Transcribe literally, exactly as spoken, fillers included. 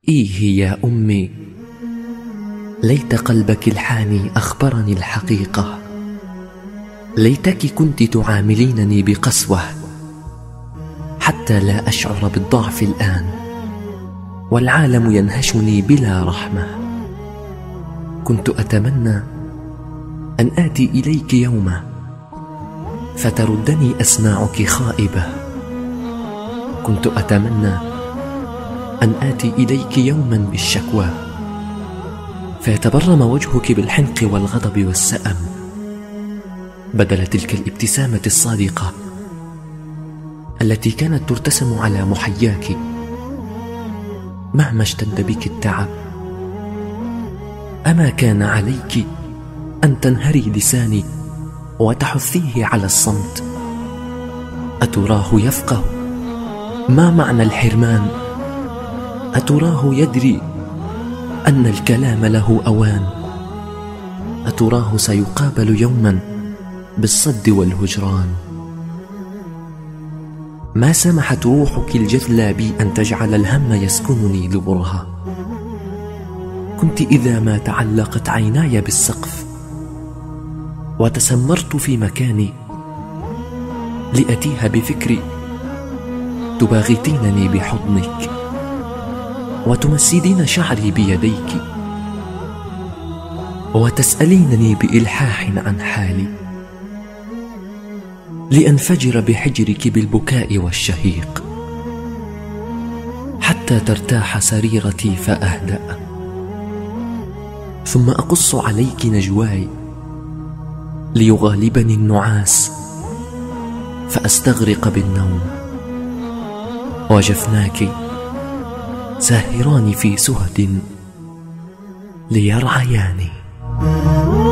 إيه يا أمي، ليت قلبك الحاني أخبرني الحقيقة، ليتك كنت تعاملينني بقسوة حتى لا أشعر بالضعف الآن والعالم ينهشني بلا رحمة. كنت أتمنى أن آتي إليك يوما فتردني أسماعك خائبة، كنت أتمنى أن آتي إليك يوما بالشكوى فيتبرم وجهك بالحنق والغضب والسأم بدل تلك الابتسامة الصادقة التي كانت ترتسم على محياك مهما اشتد بك التعب. أما كان عليك أن تنهري لساني وتحثيه على الصمت؟ أتراه يفقه ما معنى الحرمان؟ أتراه يدري أن الكلام له أوان؟ أتراه سيقابل يوما بالصد والهجران؟ ما سمحت روحك الجثلى بي أن تجعل الهم يسكنني لبرها. كنت إذا ما تعلقت عيناي بالسقف وتسمرت في مكاني لأتيها بفكري تباغتينني بحضنك وتمسدين شعري بيديك وتسألينني بإلحاح عن حالي لأنفجر بحجرك بالبكاء والشهيق حتى ترتاح سريرتي فأهدأ، ثم أقص عليك نجواي ليغالبني النعاس فأستغرق بالنوم، وجفناك ساهران في سهد ليرعياني.